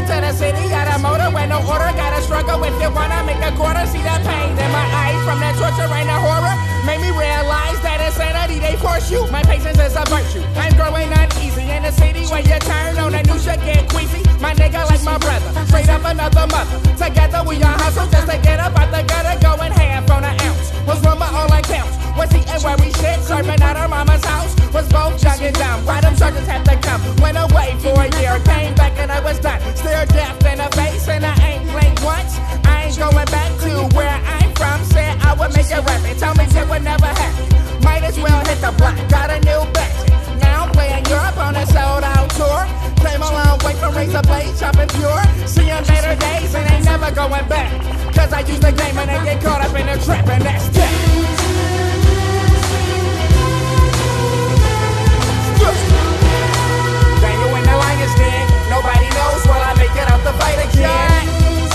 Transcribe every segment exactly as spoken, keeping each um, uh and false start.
to the city, got a motor with no order, gotta struggle with you wanna make a quarter. See the pain in my eyes from that torture and the horror made me realize that insanity they force you. My patience is a virtue. I'm growing uneasy in the city where you turn on the new shit get queasy. My nigga like my brother, straight up another mother. Together we all hustle just to get up out the gutter, going half on an ounce. Was rumor all accounts? Was eating where we shit, serving at our mama's house? Was both young and dumb. Why them charges had to come? Went away for a year, came back and I was done. Still deaf in the face and I ain't blinked once. I ain't going back to where I'm from. Said I would make it rap and tell me shit would never happen. Might as well hit the block, got a new budget. Now I'm playing Europe on a sold out tour. Came a long way from razor blade, chopping pure. See you better days and ain't never going back. Cause I use the game and they get caught up in the trap and that's that. Daniel in the lion's den. Nobody knows will I make it out the fight again.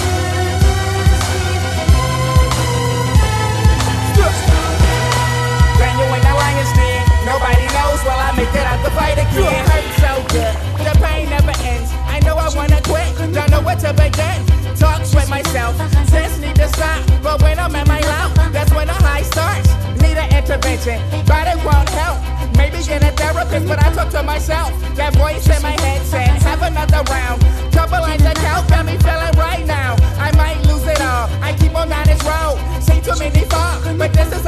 Daniel in the lion's den. Nobody knows will I make it out the fight again. It hurts so good, the pain never ends. I know I wanna quit, don't know where to begin. Talks with myself, this need to stop. But when I'm at my low, that's when the high starts. Need an intervention, but it won't help. Maybe get a therapist, but I talk to myself. That voice in my head said, have another round. Couple lines of count, got me feeling right now. I might lose it all, I keep on down this road. See too many fall, but this is